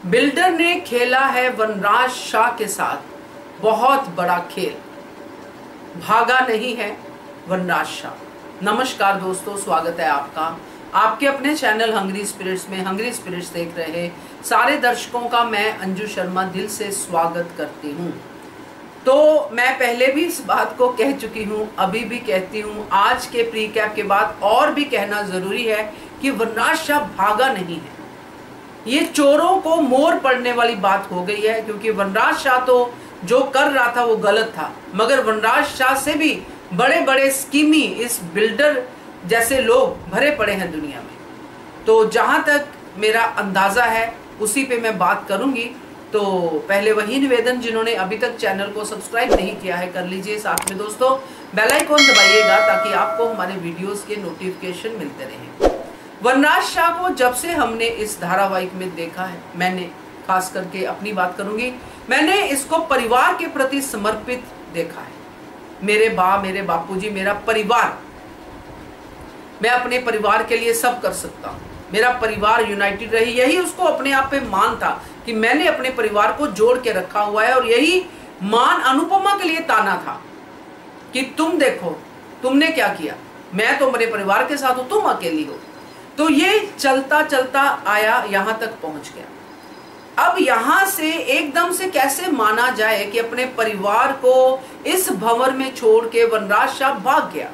Builder ने खेला है वनराज शाह के साथ बहुत बड़ा खेल, भागा नहीं है वनराज शाह। नमस्कार दोस्तों, स्वागत है आपका आपके अपने चैनल हंग्री स्पिरिट्स में। हंग्री स्पिरिट्स देख रहे सारे दर्शकों का मैं अंजू शर्मा दिल से स्वागत करती हूँ। तो मैं पहले भी इस बात को कह चुकी हूँ, अभी भी कहती हूँ, आज के प्री कैप के बाद और भी कहना जरूरी है कि वनराज शाह भागा नहीं है। ये चोरों को मोर पड़ने वाली बात हो गई है, क्योंकि वनराज शाह तो जो कर रहा था वो गलत था, मगर वनराज शाह से भी बड़े बड़े स्कीमी इस बिल्डर जैसे लोग भरे पड़े हैं दुनिया में। तो जहां तक मेरा अंदाजा है उसी पे मैं बात करूंगी। तो पहले वही निवेदन, जिन्होंने अभी तक चैनल को सब्सक्राइब नहीं किया है कर लीजिए, साथ में दोस्तों बेल आइकॉन दबाइएगा ताकि आपको हमारे वीडियोस के नोटिफिकेशन मिलते रहें। वनराज शाह को जब से हमने इस धारावाहिक में देखा है, मैंने खास करके अपनी बात करूंगी, मैंने इसको परिवार के प्रति समर्पित देखा है। मेरे मेरे बापूजी, मेरा परिवार, मैं अपने परिवार के लिए सब कर सकता हूँ, मेरा परिवार यूनाइटेड रही, यही उसको अपने आप पे मान था कि मैंने अपने परिवार को जोड़ के रखा हुआ है। और यही मान अनुपमा के लिए ताना था कि तुम देखो तुमने क्या किया, मैं तो मेरे परिवार के साथ हूं, तुम अकेली हो। तो ये चलता चलता आया, यहां तक पहुंच गया। अब यहां से एकदम से कैसे माना जाए कि अपने परिवार को इस भंवर में छोड़ के वनराज शाह भाग गया।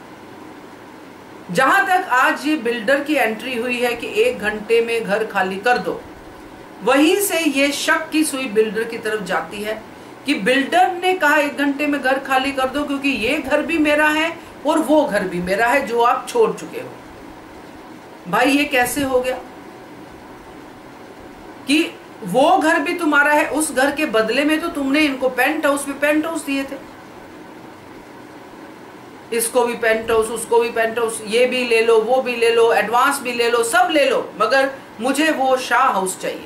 जहां तक आज ये बिल्डर की एंट्री हुई है कि 1 घंटे में घर खाली कर दो, वहीं से ये शक की सुई बिल्डर की तरफ जाती है कि बिल्डर ने कहा 1 घंटे में घर खाली कर दो, क्योंकि ये घर भी मेरा है और वो घर भी मेरा है जो आप छोड़ चुके हो। भाई ये कैसे हो गया कि वो घर भी तुम्हारा है, उस घर के बदले में तो तुमने इनको पेंट हाउस पे पेंट हाउस दिए थे, इसको भी पेंट हाउस, उसको भी पेंट हाउस, ये भी ले लो, वो भी ले लो, एडवांस भी ले लो, सब ले लो, मगर मुझे वो शाह हाउस चाहिए।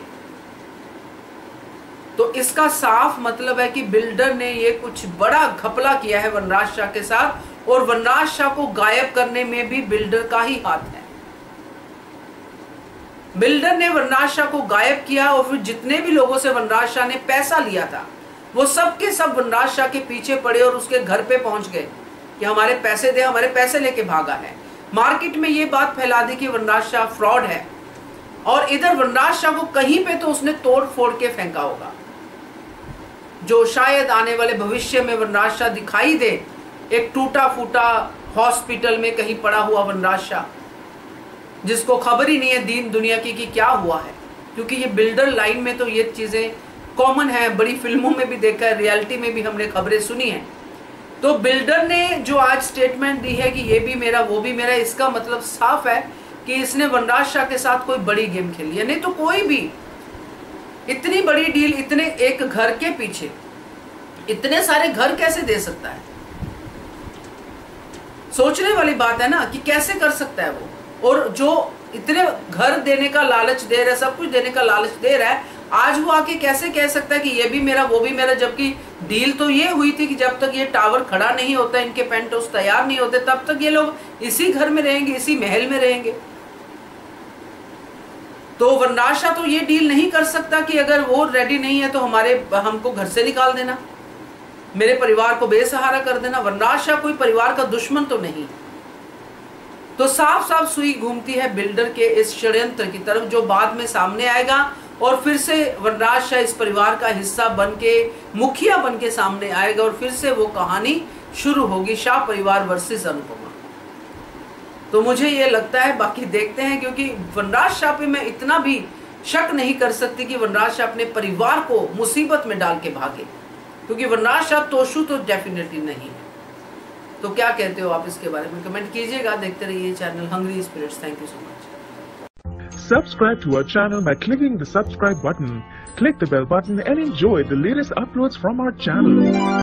तो इसका साफ मतलब है कि बिल्डर ने ये कुछ बड़ा घपला किया है वनराज शाह के साथ, और वनराज शाह को गायब करने में भी बिल्डर का ही हाथ है। बिल्डर ने वनराज शाह को गायब किया, और फिर जितने भी लोगों से वनराज शाह ने पैसा लिया था वो सब के सब वनराज शाह के पीछे पड़े और उसके घर पे पहुंच गए कि हमारे पैसे दे, हमारे पैसे लेके भागा है। मार्केट में ये बात फैला दी कि वनराज शाह फ्रॉड है, और इधर वनराज शाह को कहीं पे तो उसने तोड़ फोड़ के फेंका होगा, जो शायद आने वाले भविष्य में वनराज शाह दिखाई दे, एक टूटा फूटा हॉस्पिटल में कहीं पड़ा हुआ वनराज शाह, जिसको खबर ही नहीं है दीन दुनिया की कि क्या हुआ है। क्योंकि ये बिल्डर लाइन में तो ये चीजें कॉमन है, बड़ी फिल्मों में भी देखा है, रियलिटी में भी हमने खबरें सुनी है। तो बिल्डर ने जो आज स्टेटमेंट दी है कि ये भी मेरा वो भी मेरा, इसका मतलब साफ है कि इसने वनराज शाह के साथ कोई बड़ी गेम खेली है। नहीं तो कोई भी इतनी बड़ी डील, इतने एक घर के पीछे इतने सारे घर कैसे दे सकता है? सोचने वाली बात है ना कि कैसे कर सकता है वो। और जो इतने घर देने का लालच दे रहा है, सब कुछ देने का लालच दे रहा है, आज वो आके कैसे कह सकता है कि ये भी मेरा वो भी मेरा, जबकि डील तो ये हुई थी कि जब तक ये टावर खड़ा नहीं होता, इनके पेंट हाउस तैयार नहीं होते, तब तक ये लोग इसी घर में रहेंगे, इसी महल में रहेंगे। तो वनराज शाह तो ये डील नहीं कर सकता कि अगर वो रेडी नहीं है तो हमको घर से निकाल देना, मेरे परिवार को बेसहारा कर देना। वनराज शाह कोई परिवार का दुश्मन तो नहीं। तो साफ साफ सुई घूमती है बिल्डर के इस षड्यंत्र की तरफ, जो बाद में सामने आएगा, और फिर से वनराज शाह इस परिवार का हिस्सा बनके, मुखिया बनके सामने आएगा, और फिर से वो कहानी शुरू होगी, शाह परिवार वर्सेस अनुपमा। तो मुझे ये लगता है, बाकी देखते हैं, क्योंकि वनराज शाह पे मैं इतना भी शक नहीं कर सकती कि वनराज शाह अपने परिवार को मुसीबत में डाल के भागे, क्योंकि वनराज शाह तोशु तो डेफिनेटली नहीं है। तो क्या कहते हो आप इसके बारे में? कमेंट कीजिएगा। देखते रहिए channel hungry spirits. Thank you so much. Subscribe to our channel by clicking the subscribe button. Click the bell button and enjoy the latest uploads from our channel.